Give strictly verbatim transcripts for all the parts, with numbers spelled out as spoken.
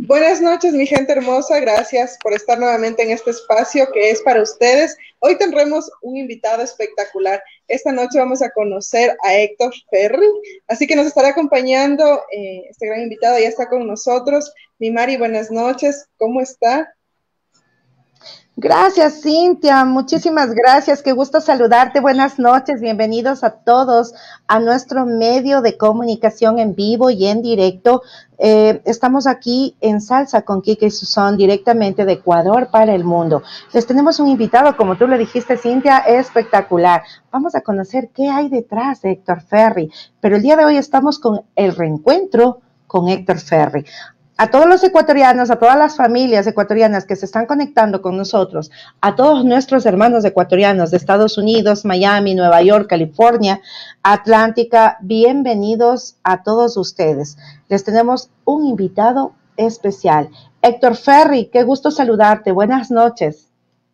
Buenas noches, mi gente hermosa. Gracias por estar nuevamente en este espacio que es para ustedes. Hoy tendremos un invitado espectacular. Esta noche vamos a conocer a Héctor Ferri, así que nos estará acompañando eh, este gran invitado. Ya está con nosotros. Mi Mari, buenas noches. ¿Cómo está? Gracias, Cintia. Muchísimas gracias. Qué gusto saludarte. Buenas noches. Bienvenidos a todos a nuestro medio de comunicación en vivo y en directo. Eh, estamos aquí en Salsa con Kike y Susón, directamente de Ecuador para el mundo. Les tenemos un invitado, como tú le dijiste, Cintia, espectacular. Vamos a conocer qué hay detrás de Héctor Ferri. Pero el día de hoy estamos con el reencuentro con Héctor Ferri. A todos los ecuatorianos, a todas las familias ecuatorianas que se están conectando con nosotros, a todos nuestros hermanos ecuatorianos de Estados Unidos, Miami, Nueva York, California, Atlántica, bienvenidos a todos ustedes. Les tenemos un invitado especial. Héctor Ferri, qué gusto saludarte. Buenas noches.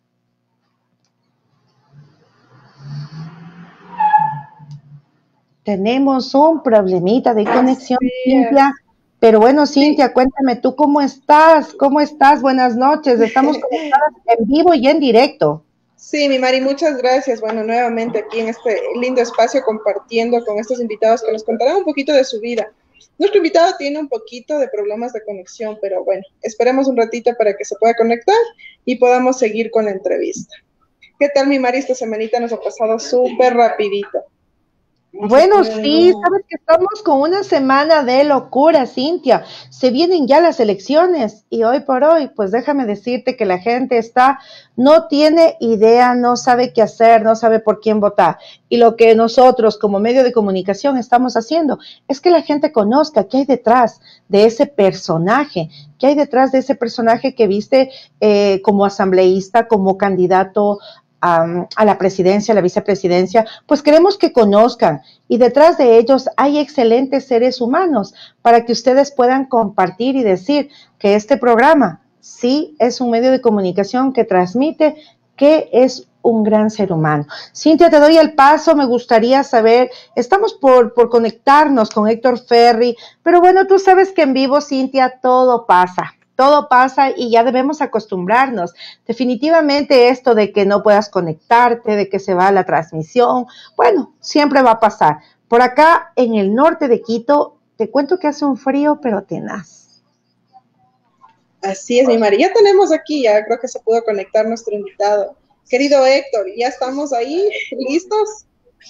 Tenemos un problemita de conexión, Cintia. Pero bueno, Cintia, sí. Cuéntame, ¿tú cómo estás? ¿Cómo estás? Buenas noches. Estamos conectadas en vivo y en directo. Sí, mi Mari, muchas gracias. Bueno, nuevamente aquí en este lindo espacio compartiendo con estos invitados que nos contarán un poquito de su vida. Nuestro invitado tiene un poquito de problemas de conexión, pero bueno, esperemos un ratito para que se pueda conectar y podamos seguir con la entrevista. ¿Qué tal, mi Mari? Esta semanita nos ha pasado súper rapidito. Bueno, sí, sabes que estamos con una semana de locura, Cintia. Se vienen ya las elecciones y hoy por hoy, pues déjame decirte que la gente está, no tiene idea, no sabe qué hacer, no sabe por quién votar. Y lo que nosotros como medio de comunicación estamos haciendo es que la gente conozca qué hay detrás de ese personaje, qué hay detrás de ese personaje que viste eh, como asambleísta, como candidato A, a la presidencia, a la vicepresidencia, pues queremos que conozcan y detrás de ellos hay excelentes seres humanos para que ustedes puedan compartir y decir que este programa sí es un medio de comunicación que transmite que es un gran ser humano. Cintia, te doy el paso, me gustaría saber, estamos por, por conectarnos con Héctor Ferri, pero bueno, tú sabes que en vivo, Cintia, todo pasa. Todo pasa y ya debemos acostumbrarnos. Definitivamente esto de que no puedas conectarte, de que se va la transmisión, bueno, siempre va a pasar. Por acá, en el norte de Quito, te cuento que hace un frío, pero tenaz. Así es, mi María. Ya tenemos aquí, ya creo que se pudo conectar nuestro invitado. Querido Héctor, ¿ya estamos ahí? ¿Listos?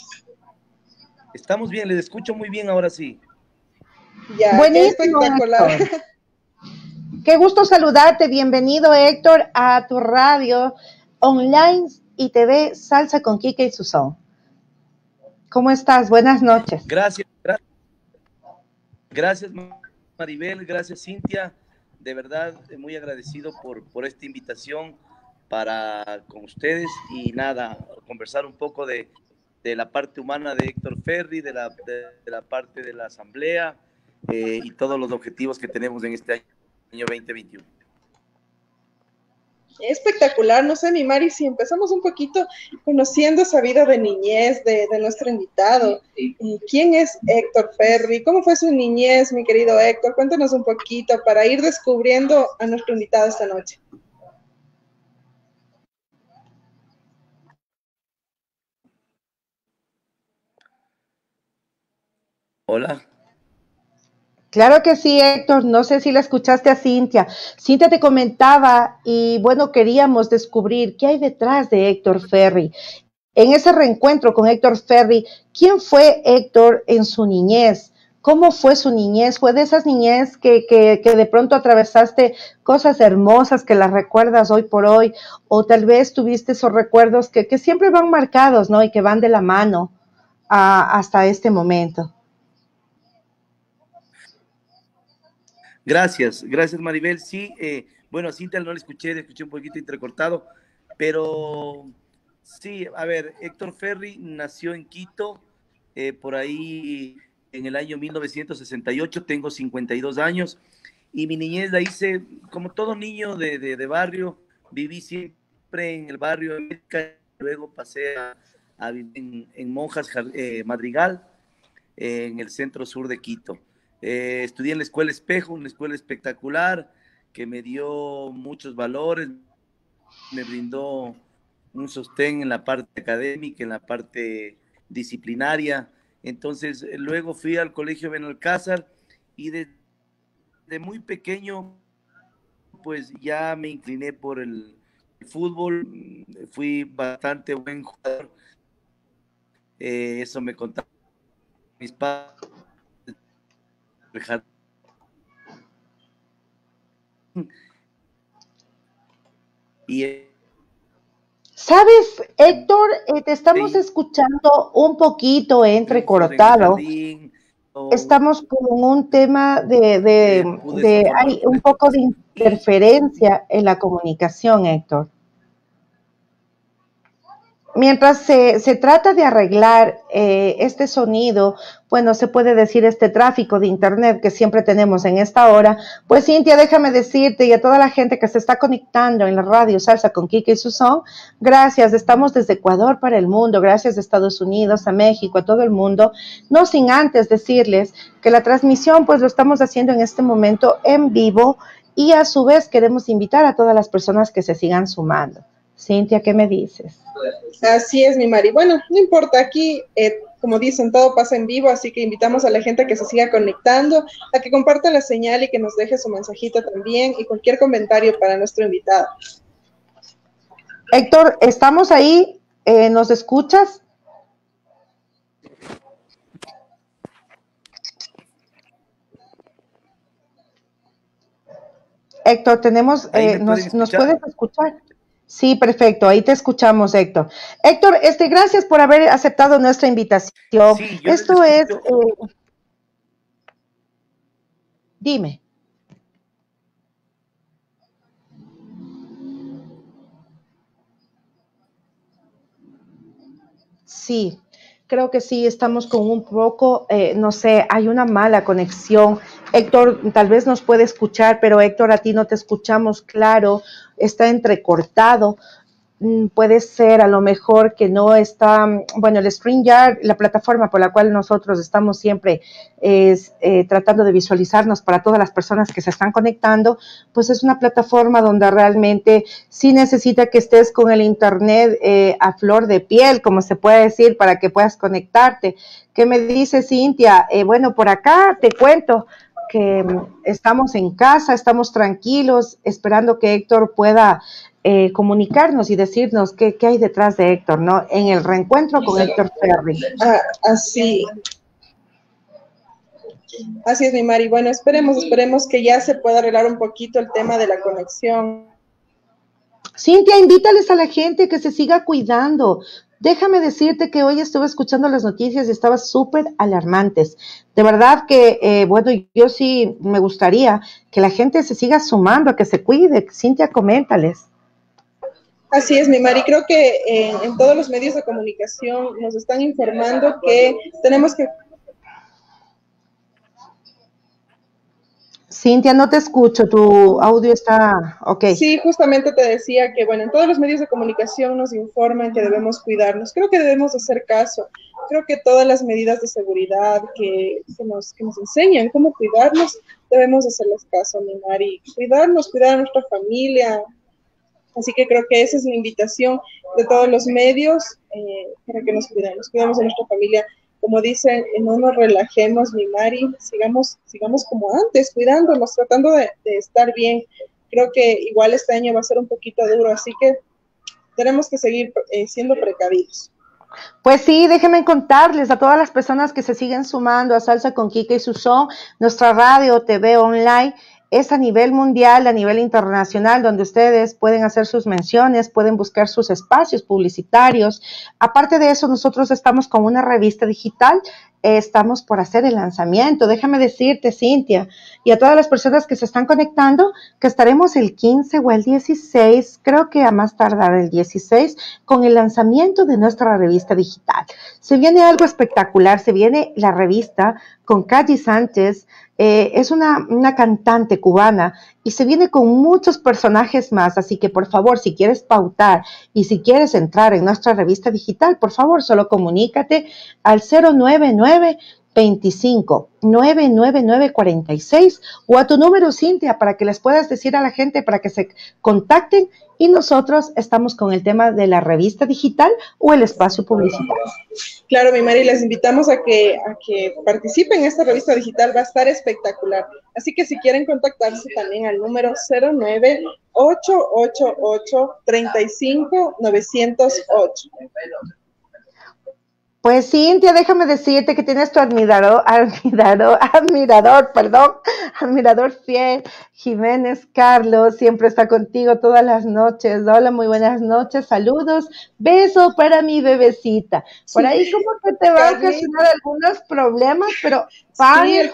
Estamos bien, les escucho muy bien ahora sí. Ya, buenísimo, qué espectacular. Héctor. Qué gusto saludarte, bienvenido Héctor a tu radio online y T V Salsa con Kike y Susón. ¿Cómo estás? Buenas noches. Gracias, gracias, gracias Maribel, gracias Cintia, de verdad muy agradecido por, por esta invitación para con ustedes y nada, conversar un poco de, de la parte humana de Héctor Ferri, de la, de, de la parte de la asamblea eh, y todos los objetivos que tenemos en este año. año veinte veintiuno. Espectacular, no sé, mi Mari, si empezamos un poquito conociendo esa vida de niñez de, de nuestro invitado. ¿Quién es Héctor Ferri? ¿Cómo fue su niñez, mi querido Héctor? Cuéntanos un poquito para ir descubriendo a nuestro invitado esta noche. Hola. Claro que sí, Héctor, no sé si la escuchaste a Cintia. Cintia te comentaba y bueno, queríamos descubrir qué hay detrás de Héctor Ferri. En ese reencuentro con Héctor Ferri, ¿quién fue Héctor en su niñez? ¿Cómo fue su niñez? ¿Fue de esas niñez que, que, que de pronto atravesaste cosas hermosas que las recuerdas hoy por hoy? O tal vez tuviste esos recuerdos que, que siempre van marcados, ¿no? Y que van de la mano a, hasta este momento. Gracias, gracias Maribel. Sí, eh, bueno, a Cintia no le escuché, le escuché un poquito entrecortado, pero sí, a ver, Héctor Ferri nació en Quito, eh, por ahí en el año mil novecientos sesenta y ocho, tengo cincuenta y dos años, y mi niñez la hice como todo niño de, de, de barrio, viví siempre en el barrio, luego pasé a, a vivir en, en Monjas eh, Madrigal, eh, en el centro sur de Quito. Eh, estudié en la Escuela Espejo, una escuela espectacular, que me dio muchos valores, me brindó un sostén en la parte académica, en la parte disciplinaria. Entonces, luego fui al Colegio Benalcázar y desde de muy pequeño, pues ya me incliné por el fútbol, fui bastante buen jugador, eh, eso me contaron mis padres. Y ¿Sabes, Héctor? Eh, te estamos sí. escuchando un poquito entrecortado. Estamos con un tema de, de, de hay un poco de interferencia en la comunicación, Héctor. Mientras se, se trata de arreglar eh, este sonido, bueno, se puede decir este tráfico de internet que siempre tenemos en esta hora, pues Cintia, déjame decirte y a toda la gente que se está conectando en la radio Salsa con Kika y Susón, gracias, estamos desde Ecuador para el mundo, gracias a Estados Unidos, a México, a todo el mundo, no sin antes decirles que la transmisión pues lo estamos haciendo en este momento en vivo y a su vez queremos invitar a todas las personas que se sigan sumando. Cintia, ¿qué me dices? Así es, mi Mari. Bueno, no importa, aquí, eh, como dicen, todo pasa en vivo, así que invitamos a la gente a que se siga conectando, a que comparta la señal y que nos deje su mensajito también y cualquier comentario para nuestro invitado. Héctor, ¿estamos ahí? Eh, ¿Nos escuchas? Héctor, tenemos, eh, nos, ¿nos puedes escuchar? Sí, perfecto, ahí te escuchamos, Héctor. Héctor, este, gracias por haber aceptado nuestra invitación. Sí, Esto es... Eh, dime. Sí, creo que sí, estamos con un poco, eh, no sé, hay una mala conexión. Héctor, tal vez nos puede escuchar, pero Héctor, a ti no te escuchamos claro, está entrecortado. Puede ser a lo mejor que no está, bueno, el StreamYard, la plataforma por la cual nosotros estamos siempre es, eh, tratando de visualizarnos para todas las personas que se están conectando, pues es una plataforma donde realmente sí necesita que estés con el internet eh, a flor de piel, como se puede decir, para que puedas conectarte. ¿Qué me dice Cintia? Eh, bueno, por acá te cuento que estamos en casa, estamos tranquilos, esperando que Héctor pueda Eh, comunicarnos y decirnos qué, qué hay detrás de Héctor, ¿no? En el reencuentro con Héctor Ferry. Ah, así. Así es, mi Mari. Bueno, esperemos, esperemos que ya se pueda arreglar un poquito el tema de la conexión. Cintia, invítales a la gente que se siga cuidando. Déjame decirte que hoy estuve escuchando las noticias y estaban súper alarmantes. De verdad que, eh, bueno, yo sí me gustaría que la gente se siga sumando, que se cuide. Cintia, coméntales. Así es, mi Mari. Creo que eh, en todos los medios de comunicación nos están informando que tenemos que... Cintia, no te escucho, tu audio está... ok. Sí, justamente te decía que, bueno, en todos los medios de comunicación nos informan que debemos cuidarnos. Creo que debemos hacer caso. Creo que todas las medidas de seguridad que, que, nos, que nos enseñan cómo cuidarnos, debemos hacerles caso, mi Mari. Cuidarnos, cuidar a nuestra familia. Así que creo que esa es la invitación de todos los medios eh, para que nos cuidemos, cuidemos a nuestra familia. Como dicen, no nos relajemos, mi Mari, sigamos, sigamos como antes, cuidándonos, tratando de, de estar bien. Creo que igual este año va a ser un poquito duro, así que tenemos que seguir eh, siendo precavidos. Pues sí, déjenme contarles a todas las personas que se siguen sumando a Salsa con Kika y Susón, nuestra radio, T V online, es a nivel mundial, a nivel internacional, donde ustedes pueden hacer sus menciones, pueden buscar sus espacios publicitarios. Aparte de eso, nosotros estamos con una revista digital, eh, estamos por hacer el lanzamiento. Déjame decirte, Cintia, y a todas las personas que se están conectando, que estaremos el quince o el dieciséis, creo que a más tardar el dieciséis, con el lanzamiento de nuestra revista digital. Se viene algo espectacular, se viene la revista con Katy Sánchez. Eh, es una, una cantante cubana y se viene con muchos personajes más, así que por favor, si quieres pautar y si quieres entrar en nuestra revista digital, por favor, solo comunícate al cero nueve nueve, veinticinco, noventa y nueve nueve cuarenta y seis o a tu número, Cintia, para que les puedas decir a la gente para que se contacten y nosotros estamos con el tema de la revista digital o el espacio publicitario. Claro, mi Mari, les invitamos a que, a que participen en esta revista digital, va a estar espectacular. Así que si quieren contactarse también al número cero nueve ocho ocho ocho tres cinco nueve cero ocho. Pues Cintia, déjame decirte que tienes tu admirador, admirador, admirador, perdón, admirador fiel, Jiménez Carlos, siempre está contigo todas las noches. Hola, muy buenas noches, saludos, beso para mi bebecita. Por ahí como que te va a ocasionar algunos problemas, pero sí, el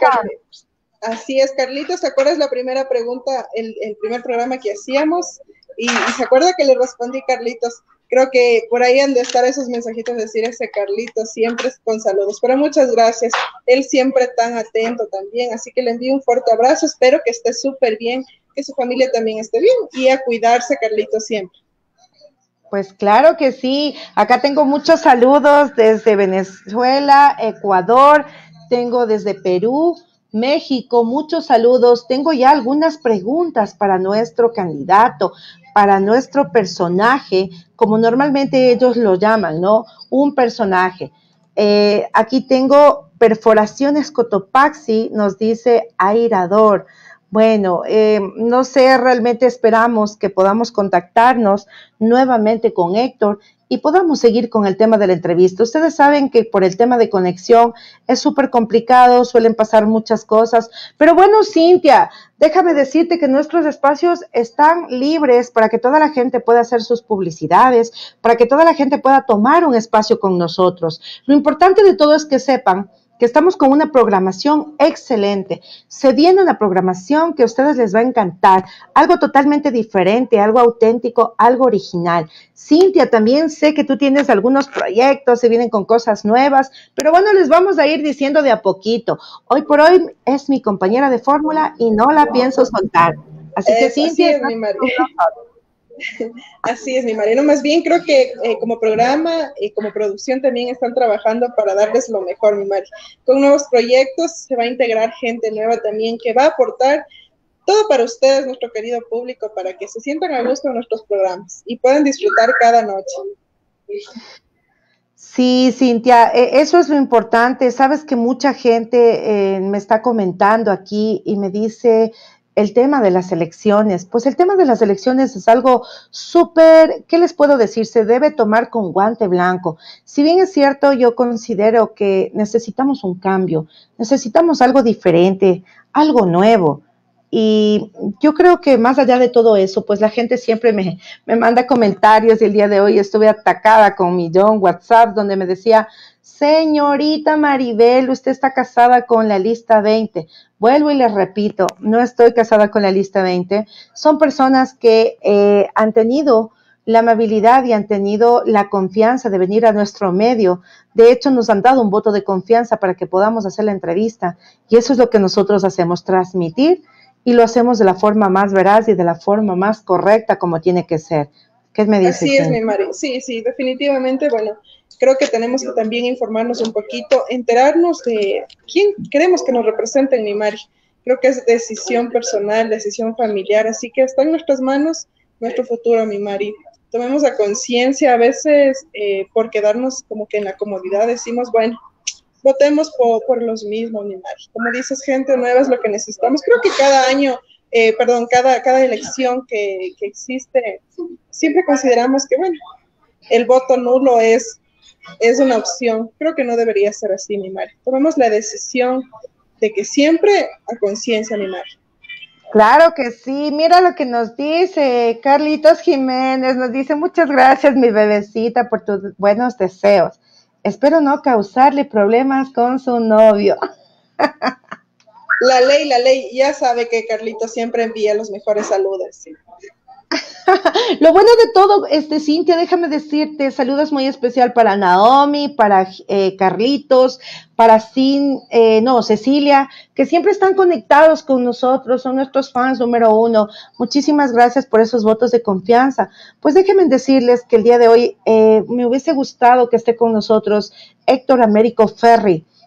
así es, Carlitos, ¿te acuerdas la primera pregunta, el, el primer programa que hacíamos? Y, y se acuerda que le respondí, Carlitos. Creo que por ahí han de estar esos mensajitos de decir ese Carlitos siempre con saludos, pero muchas gracias, él siempre tan atento también, así que le envío un fuerte abrazo, espero que esté súper bien, que su familia también esté bien y a cuidarse, Carlitos, siempre. Pues claro que sí, acá tengo muchos saludos desde Venezuela, Ecuador, tengo desde Perú, México, muchos saludos, tengo ya algunas preguntas para nuestro candidato, para nuestro personaje, como normalmente ellos lo llaman, ¿no? Un personaje. Eh, aquí tengo perforaciones Cotopaxi, nos dice Airador. Bueno, eh, no sé, realmente esperamos que podamos contactarnos nuevamente con Héctor y podamos seguir con el tema de la entrevista. Ustedes saben que por el tema de conexión es súper complicado, suelen pasar muchas cosas, pero bueno, Cintia, déjame decirte que nuestros espacios están libres para que toda la gente pueda hacer sus publicidades, para que toda la gente pueda tomar un espacio con nosotros. Lo importante de todo es que sepan que estamos con una programación excelente. Se viene una programación que a ustedes les va a encantar, algo totalmente diferente, algo auténtico, algo original. Cintia, también sé que tú tienes algunos proyectos, se vienen con cosas nuevas, pero bueno, les vamos a ir diciendo de a poquito. Hoy por hoy es mi compañera de fórmula y no la pienso soltar. Así que, es, Cintia, así es, mi María. Así es, mi Mariano. Más bien creo que eh, como programa y como producción también están trabajando para darles lo mejor, mi Mari. Con nuevos proyectos se va a integrar gente nueva también que va a aportar todo para ustedes, nuestro querido público, para que se sientan a gusto en nuestros programas y puedan disfrutar cada noche. Sí, Cintia, eso es lo importante. Sabes que mucha gente eh, me está comentando aquí y me dice el tema de las elecciones. Pues el tema de las elecciones es algo súper, ¿qué les puedo decir? Se debe tomar con guante blanco. Si bien es cierto, yo considero que necesitamos un cambio, necesitamos algo diferente, algo nuevo. Y yo creo que más allá de todo eso, pues la gente siempre me, me manda comentarios y el día de hoy estuve atacada con mi don WhatsApp donde me decía, señorita Maribel, usted está casada con la lista veinte. Vuelvo y les repito, no estoy casada con la lista veinte. Son personas que eh, han tenido la amabilidad y han tenido la confianza de venir a nuestro medio. De hecho, nos han dado un voto de confianza para que podamos hacer la entrevista. Y eso es lo que nosotros hacemos, transmitir, y lo hacemos de la forma más veraz y de la forma más correcta como tiene que ser. ¿Qué me dices? Así es, mi Mari. Sí, sí, definitivamente, bueno, creo que tenemos que también informarnos un poquito, enterarnos de quién queremos que nos representen, mi Mari. Creo que es decisión personal, decisión familiar, así que está en nuestras manos nuestro futuro, mi Mari. Tomemos la conciencia, a veces eh, por quedarnos como que en la comodidad decimos, bueno, votemos por, por los mismos, mi Mari. Como dices, gente nueva es lo que necesitamos. Creo que cada año, eh, perdón, cada, cada elección que, que existe, siempre consideramos que, bueno, el voto nulo es, es una opción. Creo que no debería ser así, mi Mari. Tomemos la decisión de que siempre a conciencia, mi Mari. Claro que sí, mira lo que nos dice Carlitos Jiménez, nos dice, muchas gracias mi bebecita por tus buenos deseos. Espero no causarle problemas con su novio. La ley, la ley, ya sabe que Carlitos siempre envía los mejores saludos. ¿Sí? Lo bueno de todo, este Cintia, déjame decirte, saludos muy especial para Naomi, para eh, Carlitos, para Sin, eh, no, Cecilia, que siempre están conectados con nosotros, son nuestros fans número uno. Muchísimas gracias por esos votos de confianza. Pues déjenme decirles que el día de hoy eh, me hubiese gustado que esté con nosotros Héctor Américo Ferri.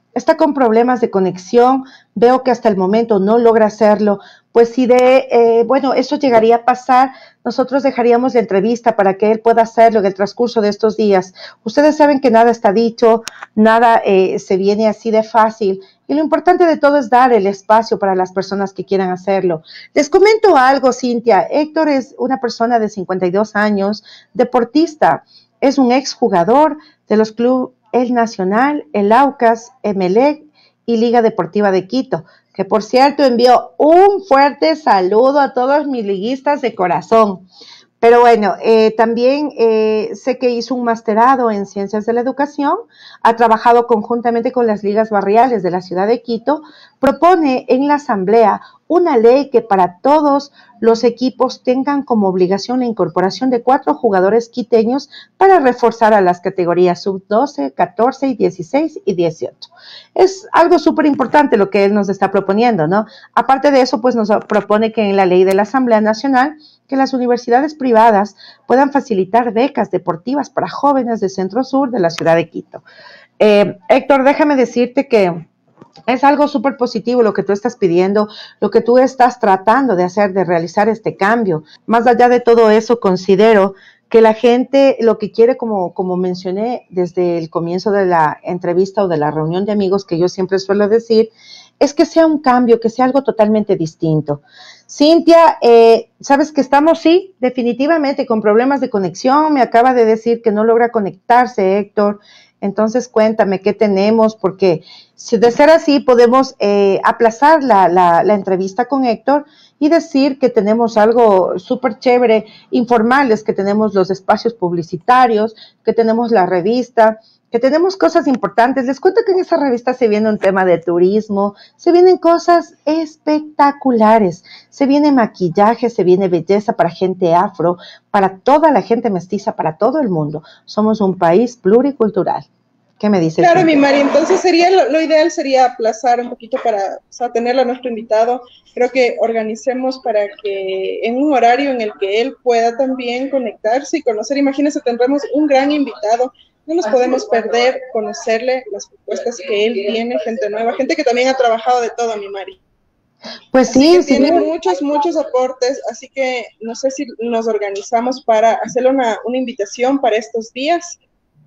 está con problemas de conexión, veo que hasta el momento no logra hacerlo, pues si de, eh, bueno, eso llegaría a pasar, nosotros dejaríamos la entrevista para que él pueda hacerlo en el transcurso de estos días. Ustedes saben que nada está dicho, nada eh, se viene así de fácil, y lo importante de todo es dar el espacio para las personas que quieran hacerlo. Les comento algo, Cintia. Héctor es una persona de cincuenta y dos años, deportista, es un exjugador de los clubes El Nacional, el Aucas, Emelec y Liga Deportiva de Quito, que por cierto envió un fuerte saludo a todos mis liguistas de corazón. Pero bueno, eh, también eh, sé que hizo un masterado en Ciencias de la Educación, ha trabajado conjuntamente con las ligas barriales de la ciudad de Quito, propone en la asamblea una ley que para todos los equipos tengan como obligación la incorporación de cuatro jugadores quiteños para reforzar a las categorías sub doce, catorce, dieciséis y dieciocho. Es algo súper importante lo que él nos está proponiendo, ¿no? Aparte de eso, pues nos propone que en la ley de la Asamblea Nacional que las universidades privadas puedan facilitar becas deportivas para jóvenes de Centro Sur de la ciudad de Quito. Eh, Héctor, déjame decirte que es algo súper positivo lo que tú estás pidiendo, lo que tú estás tratando de hacer, de realizar este cambio. Más allá de todo eso, considero que la gente lo que quiere, como, como mencioné desde el comienzo de la entrevista o de la reunión de amigos, que yo siempre suelo decir, es que sea un cambio, que sea algo totalmente distinto. Cintia, eh, sabes que estamos, sí, definitivamente con problemas de conexión. Me acaba de decir que no logra conectarse, Héctor. Entonces, cuéntame qué tenemos, porque si de ser así, podemos eh, aplazar la, la, la entrevista con Héctor y decir que tenemos algo súper chévere, informarles que tenemos los espacios publicitarios, que tenemos la revista, que tenemos cosas importantes. Les cuento que en esa revista se viene un tema de turismo, se vienen cosas espectaculares, se viene maquillaje, se viene belleza para gente afro, para toda la gente mestiza, para todo el mundo. Somos un país pluricultural. ¿Qué me dices? Claro, mi Mari, entonces sería lo, lo ideal sería aplazar un poquito para, o sea, tenerlo a nuestro invitado. Creo que organicemos para que en un horario en el que él pueda también conectarse y conocer. Imagínense, tendremos un gran invitado. No nos podemos perder conocerle las propuestas que él tiene, gente nueva, gente que también ha trabajado de todo, mi Mari. Pues sí, así que sí. Tiene muchos, muchos aportes, así que no sé si nos organizamos para hacerle una, una invitación para estos días.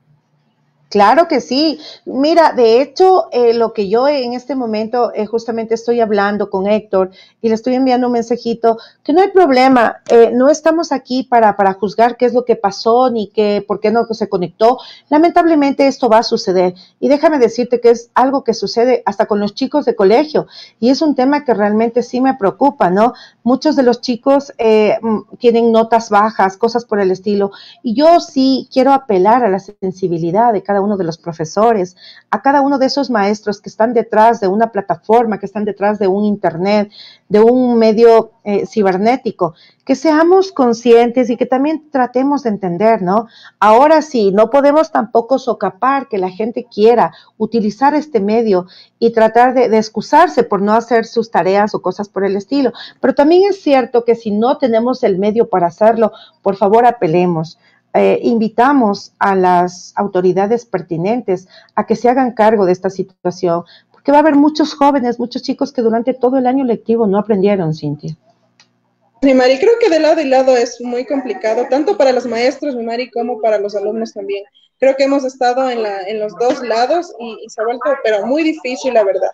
Claro que sí. Mira, de hecho, eh, lo que yo en este momento eh, justamente estoy hablando con Héctor y le estoy enviando un mensajito, que no hay problema, eh, no estamos aquí para, para juzgar qué es lo que pasó ni qué, por qué no se conectó. Lamentablemente esto va a suceder y déjame decirte que es algo que sucede hasta con los chicos de colegio y es un tema que realmente sí me preocupa, ¿no? Muchos de los chicos eh, tienen notas bajas, cosas por el estilo, y yo sí quiero apelar a la sensibilidad de cada uno de los profesores, a cada uno de esos maestros que están detrás de una plataforma, que están detrás de un internet, de un medio eh, cibernético, que seamos conscientes y que también tratemos de entender, ¿no? Ahora sí, no podemos tampoco socapar que la gente quiera utilizar este medio y tratar de, de excusarse por no hacer sus tareas o cosas por el estilo, pero también es cierto que si no tenemos el medio para hacerlo, por favor apelemos. Eh, invitamos a las autoridades pertinentes a que se hagan cargo de esta situación, porque va a haber muchos jóvenes, muchos chicos que durante todo el año lectivo no aprendieron, Cintia. Mi Mari, creo que de lado y lado es muy complicado, tanto para los maestros, mi Mari, como para los alumnos también. Creo que hemos estado en, la, en los dos lados y, y se ha vuelto, pero muy difícil, la verdad.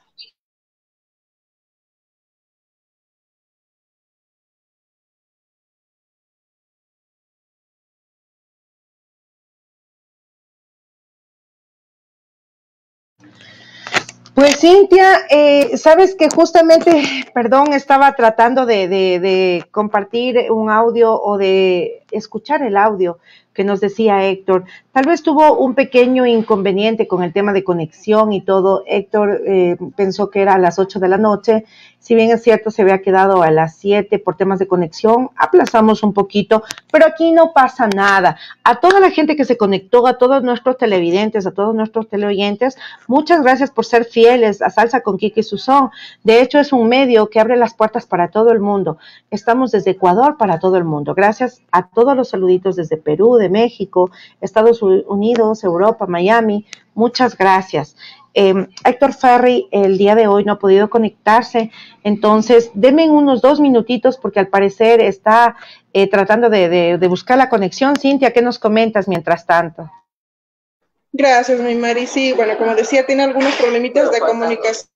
Pues Cintia, eh, sabes que justamente, perdón, estaba tratando de, de, de compartir un audio o de escuchar el audio que nos decía Héctor. Tal vez tuvo un pequeño inconveniente con el tema de conexión y todo. Héctor eh, pensó que era a las ocho de la noche. Si bien es cierto, se había quedado a las siete por temas de conexión. Aplazamos un poquito, pero aquí no pasa nada. A toda la gente que se conectó, a todos nuestros televidentes, a todos nuestros teleoyentes, muchas gracias por ser fieles a Salsa con Kiki Susón. De hecho, es un medio que abre las puertas para todo el mundo. Estamos desde Ecuador para todo el mundo. Gracias a todos los saluditos desde Perú, de México, Estados Unidos, Europa, Miami. Muchas gracias. eh, Héctor Ferry el día de hoy no ha podido conectarse, entonces denme unos dos minutitos porque al parecer está eh, tratando de, de, de buscar la conexión. Cintia, ¿qué nos comentas mientras tanto? Gracias, mi Mari. Sí, bueno, como decía, tiene algunos problemitas de comunicación.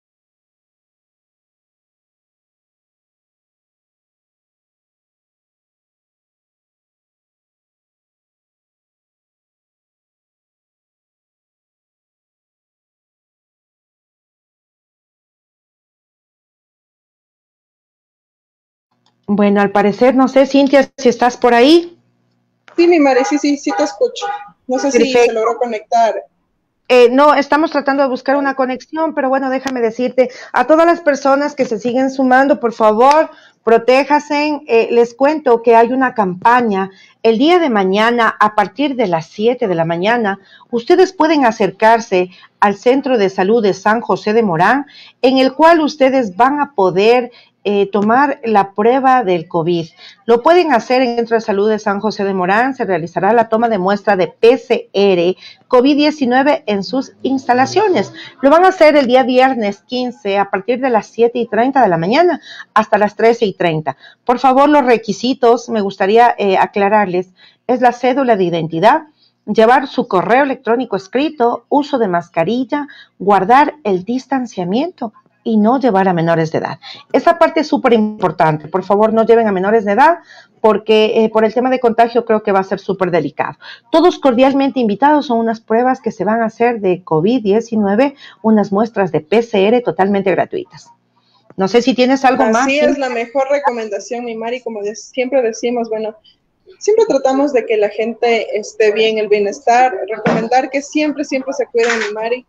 Bueno, al parecer, no sé, Cintia, si estás por ahí. Sí, mi Mari, sí, sí, sí te escucho. No sé Perfecto. si se logró conectar. Eh, no, estamos tratando de buscar una conexión, pero bueno, déjame decirte, a todas las personas que se siguen sumando, por favor, protéjase. Eh, les cuento que hay una campaña el día de mañana a partir de las siete de la mañana. Ustedes pueden acercarse al Centro de Salud de San José de Morán, en el cual ustedes van a poder Eh, tomar la prueba del COVID. Lo pueden hacer en el Centro de Salud de San José de Morán. Se realizará la toma de muestra de P C R COVID diecinueve en sus instalaciones. Lo van a hacer el día viernes quince a partir de las siete y treinta de la mañana hasta las trece y treinta. Por favor, los requisitos, me gustaría eh, aclararles, es la cédula de identidad, llevar su correo electrónico escrito, uso de mascarilla, guardar el distanciamiento y no llevar a menores de edad. Esa parte es súper importante. Por favor, no lleven a menores de edad porque eh, por el tema de contagio creo que va a ser súper delicado. Todos cordialmente invitados a unas pruebas que se van a hacer de COVID diecinueve, unas muestras de P C R totalmente gratuitas. No sé si tienes algo Así más. Así es la mejor recomendación, mi Mari, como de, siempre decimos, bueno, siempre tratamos de que la gente esté bien, el bienestar, recomendar que siempre, siempre se cuiden, mi Mari.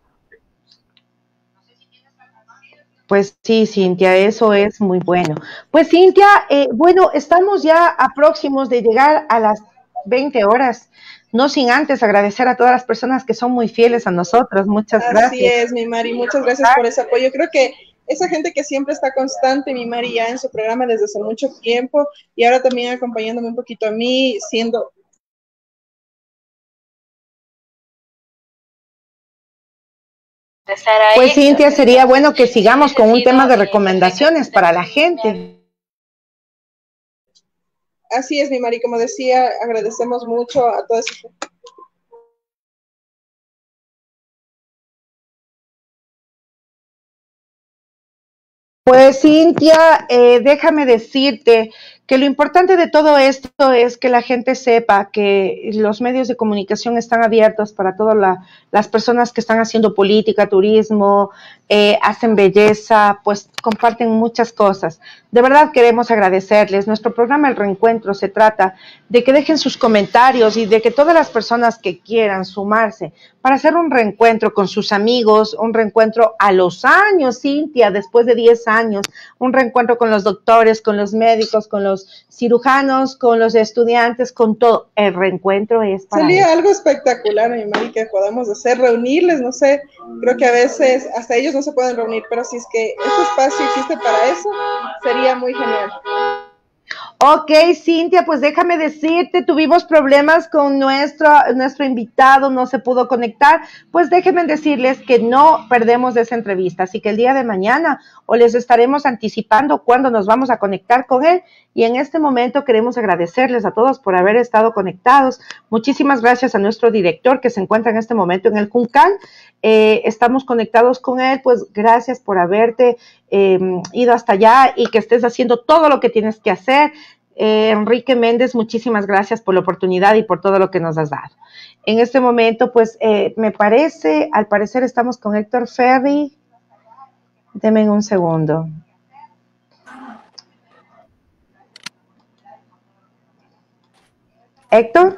Pues sí, Cintia, eso es muy bueno. Pues Cintia, eh, bueno, estamos ya a próximos de llegar a las veinte horas, no sin antes agradecer a todas las personas que son muy fieles a nosotros. Muchas Así gracias. Así es, mi Mari, muchas gracias por ese apoyo. Creo que esa gente que siempre está constante, mi Mari, ya en su programa desde hace mucho tiempo y ahora también acompañándome un poquito a mí, siendo... Pues Cintia, sería bueno que sigamos con un tema de recomendaciones para la gente. Así es, mi Mari, como decía, agradecemos mucho a todos. Pues Cintia, eh, déjame decirte que lo importante de todo esto es que la gente sepa que los medios de comunicación están abiertos para todas la, las personas que están haciendo política, turismo, eh, hacen belleza, pues comparten muchas cosas. De verdad queremos agradecerles. Nuestro programa El Reencuentro se trata de que dejen sus comentarios y de que todas las personas que quieran sumarse para hacer un reencuentro con sus amigos, un reencuentro a los años, Cintia, después de diez años, un reencuentro con los doctores, con los médicos, con los cirujanos, con los estudiantes, con todo. El reencuentro es para Sería eso. Algo espectacular, mi Mari, que podamos hacer, reunirles, no sé, creo que a veces hasta ellos no se pueden reunir, pero si es que este espacio existe para eso, sería muy genial. Ok, Cintia, pues déjame decirte, tuvimos problemas con nuestro, nuestro invitado, no se pudo conectar, pues déjenme decirles que no perdemos esa entrevista, así que el día de mañana o les estaremos anticipando cuándo nos vamos a conectar con él, y en este momento queremos agradecerles a todos por haber estado conectados. Muchísimas gracias a nuestro director que se encuentra en este momento en el Juncal. Eh, estamos conectados con él, pues gracias por haberte eh, ido hasta allá y que estés haciendo todo lo que tienes que hacer. Eh, Enrique Méndez, muchísimas gracias por la oportunidad y por todo lo que nos has dado. En este momento, pues eh, me parece, al parecer estamos con Héctor Ferry. Denme un segundo. Héctor.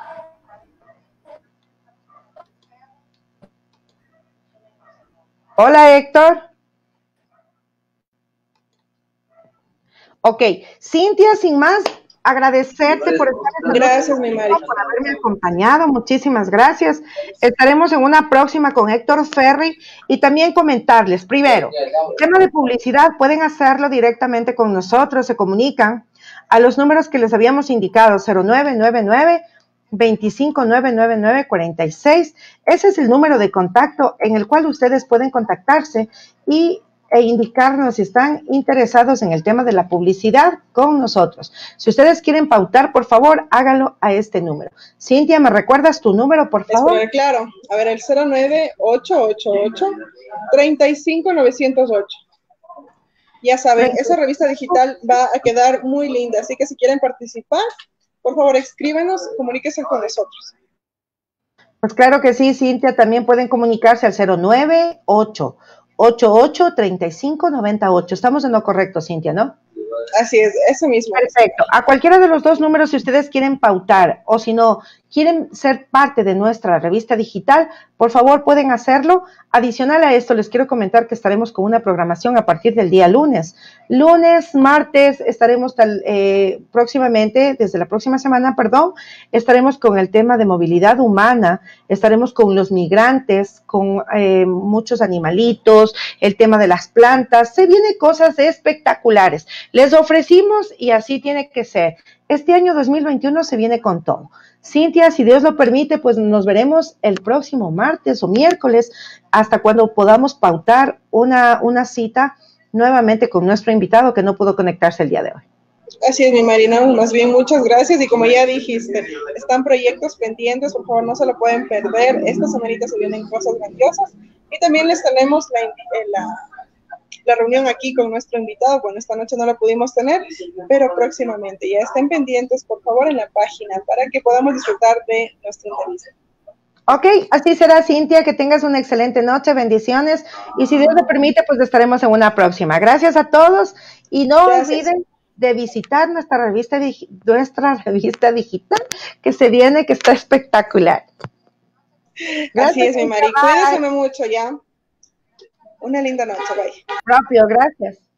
Hola, Héctor. Ok, Cintia, sin más, agradecerte por estar Gracias, mi Mari. por haberme acompañado, muchísimas gracias. Estaremos en una próxima con Héctor Ferry y también comentarles, primero, tema de publicidad, pueden hacerlo directamente con nosotros, se comunican a los números que les habíamos indicado, cero nueve nueve nueve, veinticinco nueve nueve nueve cuarenta y seis. Ese es el número de contacto en el cual ustedes pueden contactarse y e indicarnos si están interesados en el tema de la publicidad con nosotros. Si ustedes quieren pautar, por favor, hágalo a este número. Cintia, ¿me recuerdas tu número, por favor? Espera, claro. A ver, el cero nueve ocho ocho ocho, tres cinco nueve cero ocho. Ya saben, esa revista digital va a quedar muy linda, así que si quieren participar, por favor, escríbenos, comuníquense con nosotros. Pues claro que sí, Cintia, también pueden comunicarse al cero nueve ocho ocho ocho tres cinco nueve ocho. Estamos en lo correcto, Cintia, ¿no? Así es, eso mismo. Perfecto. A cualquiera de los dos números, si ustedes quieren pautar o si no quieren ser parte de nuestra revista digital, por favor pueden hacerlo. Adicional a esto, les quiero comentar que estaremos con una programación a partir del día lunes. Lunes, martes, estaremos tal, eh, próximamente, desde la próxima semana, perdón, estaremos con el tema de movilidad humana, estaremos con los migrantes, con eh, muchos animalitos, el tema de las plantas. Se vienen cosas espectaculares. Les ofrecimos y así tiene que ser. Este año dos mil veintiuno se viene con todo. Cintia, si Dios lo permite, pues nos veremos el próximo martes o miércoles hasta cuando podamos pautar una, una cita nuevamente con nuestro invitado que no pudo conectarse el día de hoy. Así es, mi Marina, más bien muchas gracias y como ya dijiste, están proyectos pendientes, por favor no se lo pueden perder, esta semanita se vienen cosas grandiosas y también les tenemos la, la, la reunión aquí con nuestro invitado. Bueno, esta noche no la pudimos tener, pero próximamente ya estén pendientes por favor en la página para que podamos disfrutar de nuestra entrevista. Ok, así será, Cintia, que tengas una excelente noche, bendiciones, y si Dios lo permite, pues estaremos en una próxima. Gracias a todos, y no Gracias. olviden de visitar nuestra revista, nuestra revista digital, que se viene, que está espectacular. Gracias, Así es, mi Mari, cuídense mucho ya. Una linda noche, bye. Propio, gracias.